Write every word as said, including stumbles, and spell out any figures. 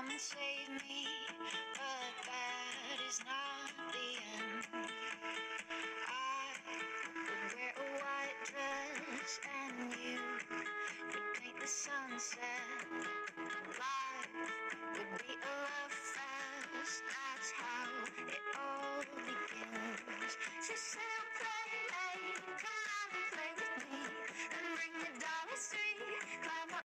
come and save me, but that is not the end. I would wear a white dress and you would paint the sunset. Life would be a love fest, that's how